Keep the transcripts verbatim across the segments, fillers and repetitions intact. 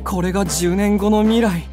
これがじゅうねんごの未来。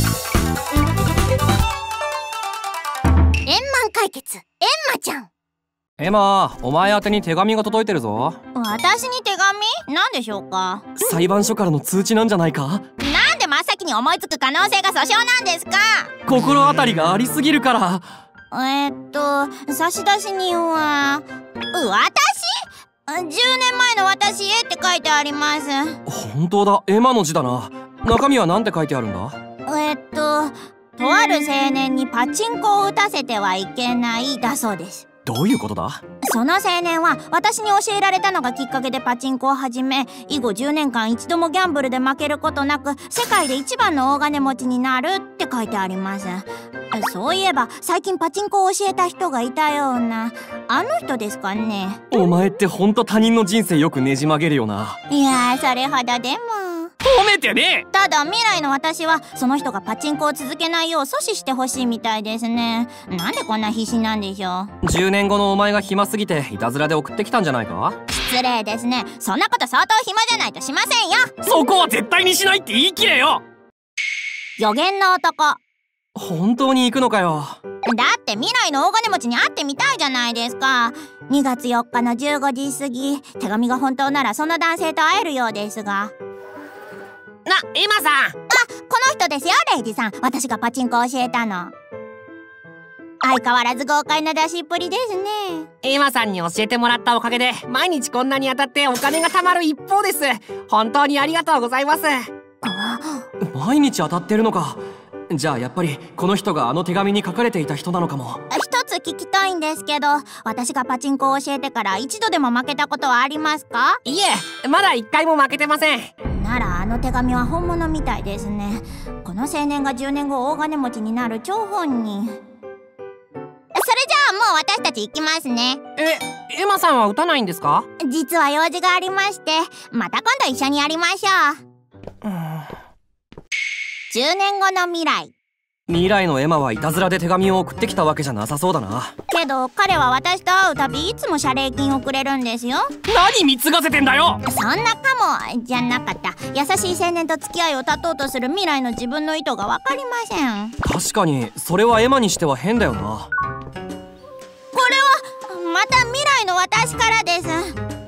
円満解決、エンマちゃん。 エマ、お前宛てに手紙が届いてるぞ。 私に手紙？何でしょうか？ 裁判所からの通知なんじゃないか？ なんで真っ先に思いつく可能性が訴訟なんですか？ 心当たりがありすぎるから。 えー、っと差出人は私？じゅうねんまえの私へって書いてあります。 本当だ、エマの字だな。中身は何て書いてあるんだ？ えー、っととある青年にパチンコを打たせてはいけないだそうです。 どういうことだ？ その青年は私に教えられたのがきっかけでパチンコを始め、以後じゅうねんかん一度もギャンブルで負けることなく世界で一番の大金持ちになるって書いてあります。そういえば最近パチンコを教えた人がいたような。あの人ですかね？ お前ってほんと他人の人生よくねじ曲げるよな。 いやー、それほどでも。 褒めてねえ。 ただ未来の私はその人がパチンコを続けないよう阻止してほしいみたいですね。なんでこんな必死なんでしょう。 じゅうねんごのお前が暇すぎていたずらで送ってきたんじゃないか？ 失礼ですね。そんなこと相当暇じゃないとしませんよ。 そこは絶対にしないって言い切れよ。 予言の男。 本当に行くのかよ。 だって未来の大金持ちに会ってみたいじゃないですか。にがつよっかのじゅうごじ過ぎ、手紙が本当ならその男性と会えるようですが。 な、エマさん。あ、 この人ですよ、レイジさん。私がパチンコを教えたの。相変わらず豪快な出しっぷりですね。 エマさんに教えてもらったおかげで毎日こんなに当たってお金が貯まる一方です。本当にありがとうございます。 毎日当たってるのか。じゃあやっぱりこの人があの手紙に書かれていた人なのかも。 一つ聞きたいんですけど、私がパチンコを教えてから一度でも負けたことはありますか？ いえ、まだ一回も負けてません。 ならあの手紙は本物みたいですね。この青年がじゅうねんご大金持ちになる張本人。それじゃあもう私たち行きますね。 え、エマさんは打たないんですか？ 実は用事がありまして、また今度一緒にやりましょう。うんじゅうねんごの未来。 未来のエマはいたずらで手紙を送ってきたわけじゃなさそうだな。 けど彼は私と会うたびいつも謝礼金をくれるんですよ。 何貢がせてんだよ。 そんなかもじゃなかった。優しい青年と付き合いを絶とうとする未来の自分の意図が分かりません。 確かにそれはエマにしては変だよな。これはまた未来の私からです。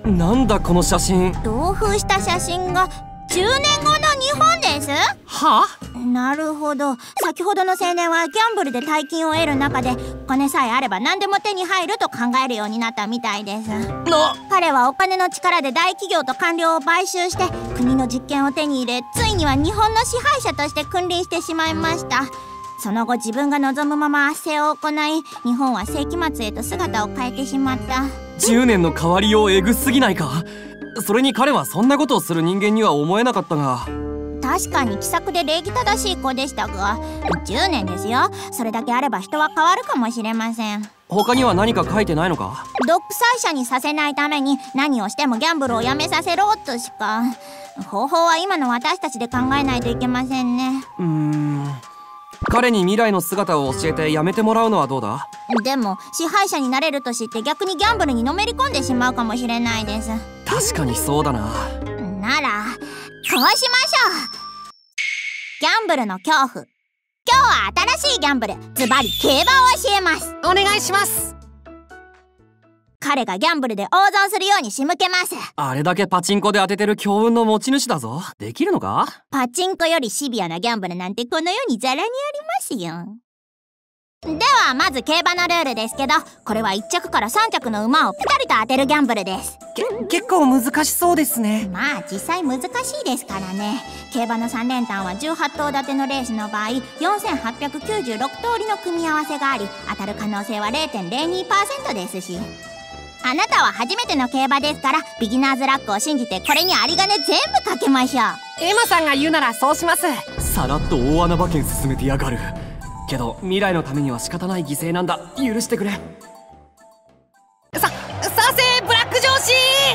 なんだこの写真。 同封した写真がじゅうねんごの日本です。 は？ なるほど。先ほどの青年はギャンブルで大金を得る中で、お金さえあれば何でも手に入ると考えるようになったみたいです。彼はお金の力で大企業と官僚を買収して国の実権を手に入れ、ついには日本の支配者として君臨してしまいました。その後自分が望むまま圧政を行い、日本は世紀末へと姿を変えてしまった。 じゅうねんの変わりようえぐすぎないか。それに彼はそんなことをする人間には思えなかったが。 確かに気さくで礼儀正しい子でしたが、じゅうねんですよ。それだけあれば人は変わるかもしれません。 他には何か書いてないのか？ 独裁者にさせないために何をしてもギャンブルをやめさせろとしか。方法は今の私たちで考えないといけませんね。 うーん彼に未来の姿を教えてやめてもらうのはどうだ？ でも支配者になれると知って逆にギャンブルにのめり込んでしまうかもしれないです。 確かにそうだな。 ならこうしましょう。ギャンブルの恐怖。今日は新しいギャンブル、ズバリ競馬を教えます。 お願いします。 彼がギャンブルで大損するように仕向けます。 あれだけパチンコで当ててる強運の持ち主だぞ。できるのか？ パチンコよりシビアなギャンブルなんてこの世にザラにありますよ。ではまず競馬のルールですけど、これはいっ着からさん着の馬をピタリと当てるギャンブルです。 結構難しそうですね。 まあ実際難しいですからね。競馬のさん連単はじゅうはち頭立てのレースの場合よんせんはっぴゃくきゅうじゅうろく通りの組み合わせがあり、当たる可能性は れいてんれいにパーセント ですし、あなたは初めての競馬ですから、ビギナーズラックを信じてこれに有り金全部かけましょう。 エマさんが言うならそうします。 さらっと大穴馬券進めてやがる。けど未来のためには仕方ない犠牲なんだ。許してくれ。 さ、させブラック上司。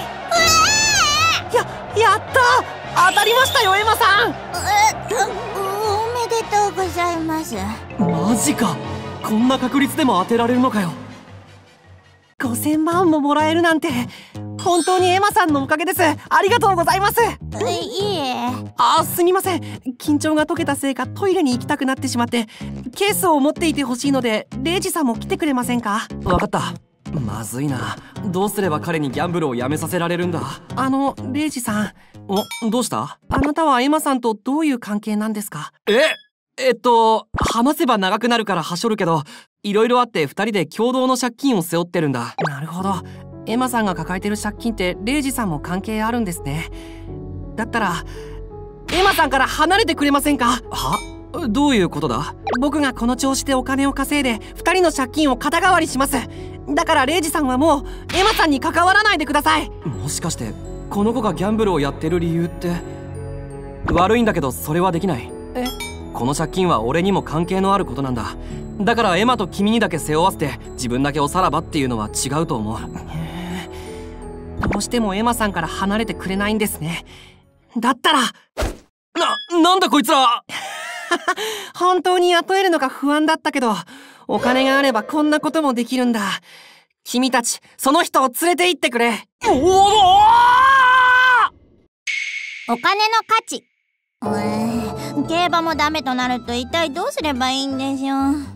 や、やった当たりましたよエマさん。 お、おめでとうございます。 マジか。こんな確率でも当てられるのかよ。 ごせんまんももらえるなんて本当にエマさんのおかげです。ありがとうございます。 いいえ。 あーすみません、緊張が解けたせいかトイレに行きたくなってしまって、ケースを持っていてほしいのでレイジさんも来てくれませんか？ わかった。まずいな。どうすれば彼にギャンブルをやめさせられるんだ。 あのレイジさん。 お、どうした？ あなたはエマさんとどういう関係なんですか？ ええっと話せば長くなるからはしょるけど、いろいろあってふたりで共同の借金を背負ってるんだ。 なるほど。エマさんが抱えてる借金ってレイジさんも関係あるんですね。だったらエマさんから離れてくれませんか？ は？どういうことだ？ 僕がこの調子でお金を稼いでふたりの借金を肩代わりします。だからレイジさんはもうエマさんに関わらないでください。 もしかしてこの子がギャンブルをやってる理由って？悪いんだけどそれはできない。 え？ この借金は俺にも関係のあることなんだ。だからエマと君にだけ背負わせて自分だけおさらばっていうのは違うと思う。 どうしてもエマさんから離れてくれないんですね。だったらな、なんだこいつら本当に雇えるのか不安だったけど、お金があればこんなこともできるんだ。君たちその人を連れて行ってくれ。 おおお金の価値。うーん、競馬もダメとなると一体どうすればいいんでしょう。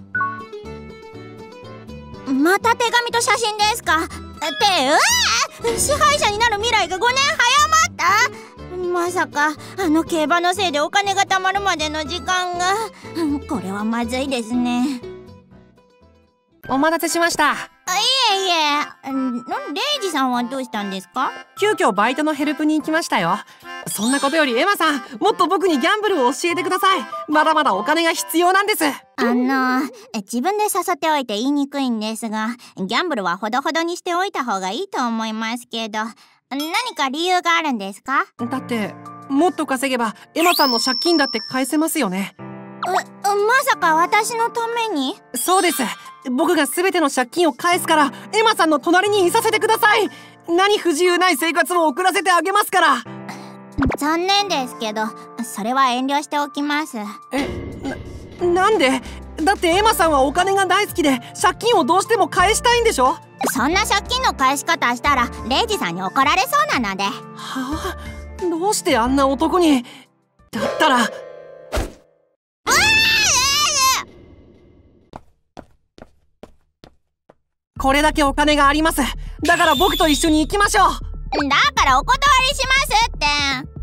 また手紙と写真ですか？ってうわー、支配者になる未来がごねん早まった。まさかあの競馬のせいでお金が貯まるまでの時間が、これはまずいですね。 お待たせしました。 あ、いえいえ、んレイジさんはどうしたんですか？ 急遽バイトのヘルプに行きましたよ。そんなことよりエマさん、もっと僕にギャンブルを教えてください。まだまだお金が必要なんです。 あの自分で誘っておいて言いにくいんですが、ギャンブルはほどほどにしておいた方がいいと思いますけど、何か理由があるんですか？ だってもっと稼げばエマさんの借金だって返せますよね。 う、まさか私のために？ そうです。僕が全ての借金を返すからエマさんの隣にいさせてください。何不自由ない生活を送らせてあげますから。 残念ですけど、それは遠慮しておきます。 え、な、なんで？だってエマさんはお金が大好きで借金をどうしても返したいんでしょ？ そんな借金の返し方したらレイジさんに怒られそうなので。はあ、どうしてあんな男に。だったらこれだけお金があります。だから僕と一緒に行きましょう。 だからお断りしますって。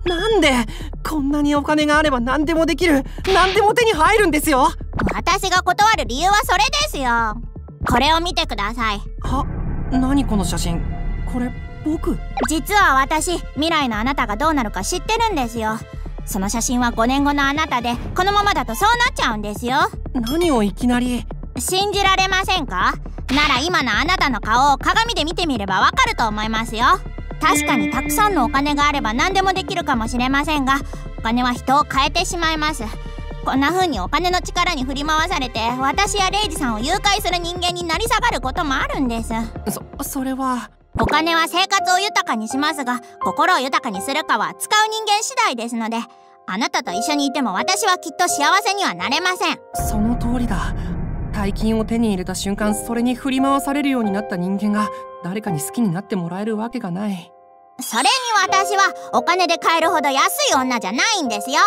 なんで？こんなにお金があれば何でもできる、何でも手に入るんですよ。 私が断る理由はそれですよ。これを見てください。 は、何この写真。これ僕？ 実は私、未来のあなたがどうなるか知ってるんですよ。その写真はごねんごのあなたで、このままだとそうなっちゃうんですよ。 何をいきなり。 信じられませんか？なら今のあなたの顔を鏡で見てみればわかると思いますよ。確かにたくさんのお金があれば何でもできるかもしれませんが、お金は人を変えてしまいます。こんな風にお金の力に振り回されて、私やレイジさんを誘拐する人間になり下がることもあるんです。 そ、それは。 お金は生活を豊かにしますが、心を豊かにするかは使う人間次第ですので、あなたと一緒にいても私はきっと幸せにはなれません。 その通りだ。大金を手に入れた瞬間、それに振り回されるようになった人間が誰かに好きになってもらえるわけがない。 それに私はお金で買えるほど安い女じゃないんですよ。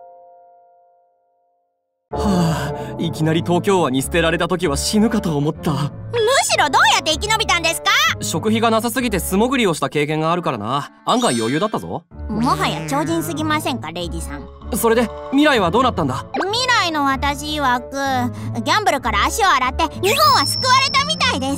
はあ、いきなり東京湾に捨てられた時は死ぬかと思った。 むしろどうやって生き延びたんですか？ 食費がなさすぎて素潜りをした経験があるからな。案外余裕だったぞ。 もはや超人すぎませんか、レイジさん。 それで未来はどうなったんだ？ 未来の私曰く、ギャンブルから足を洗って日本は救われたみたいです。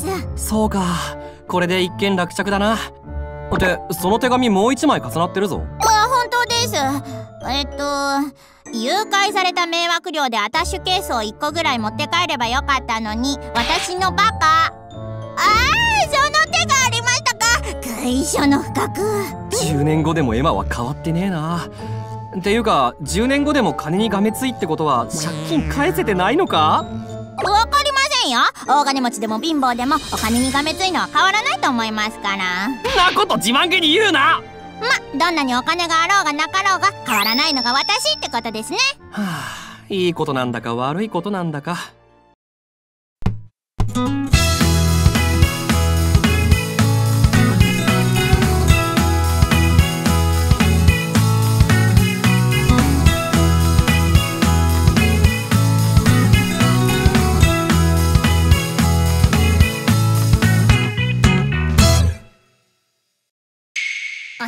そうか、これで一件落着だな。で、その手紙もう一枚重なってるぞ。 あ、本当です。えっと誘拐された迷惑料でアタッシュケースをいっこぐらい持って帰ればよかったのに、私のバカ。あー、その手がありましたか。一緒の不覚。 じゅうねんごでもエマは変わってねえな。っていうかじゅうねんごでも金にがめついってことは借金返せてないのか？ わかりませんよ。大金持ちでも貧乏でもお金にがめついのは変わらないと思いますから。 なこと自慢げに言うな。 ま、どんなにお金があろうがなかろうが変わらないのが私ってことですね。 はあ、いいことなんだか悪いことなんだか。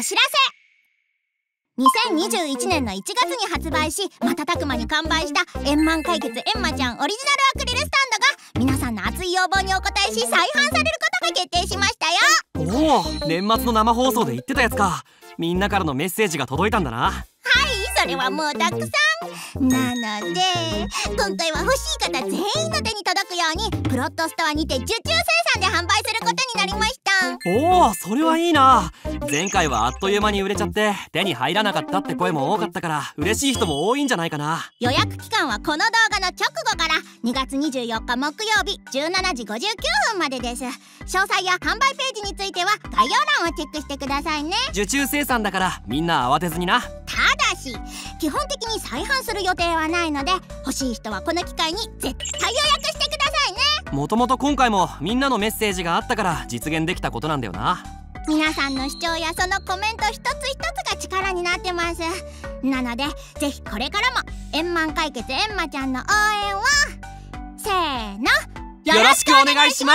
知らせ。にせんにじゅういちねんのいちがつに発売し瞬く間に完売した円満解決エンマちゃんオリジナルアクリルスタンドが皆さんの熱い要望にお応えし再販されることが決定しましたよ。 おお、年末の生放送で言ってたやつか。みんなからのメッセージが届いたんだな。 はい、それはもうたくさんなので、今回は欲しい方全員の手に届くようにプロットストアにて受注生産で販売することになりました。 おお、それはいいな。前回はあっという間に売れちゃって手に入らなかったって声も多かったから嬉しい人も多いんじゃないかな。 予約期間はこの動画の直後からにがつにじゅうよっか木曜日じゅうしちじごじゅうきゅうふんまでです。詳細や販売ページについては概要欄をチェックしてくださいね。 受注生産だからみんな慌てずにな。 ただし基本的に再販する予定はないので、欲しい人はこの機会に絶対予約してくださいね。 もともと今回もみんなのメッセージがあったから実現できたことなんだよな。 皆さんの主張やそのコメント一つ一つが力になってます。なのでぜひこれからも円満解決エンマちゃんの応援をせーのよろしくお願いします。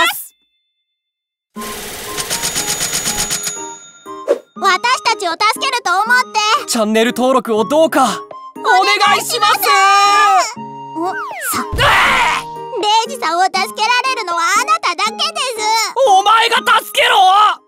私たちを助けると思ってチャンネル登録をどうかお願いします。 おさレイジさんを助けられるのはあなただけです。 お前が助けろ。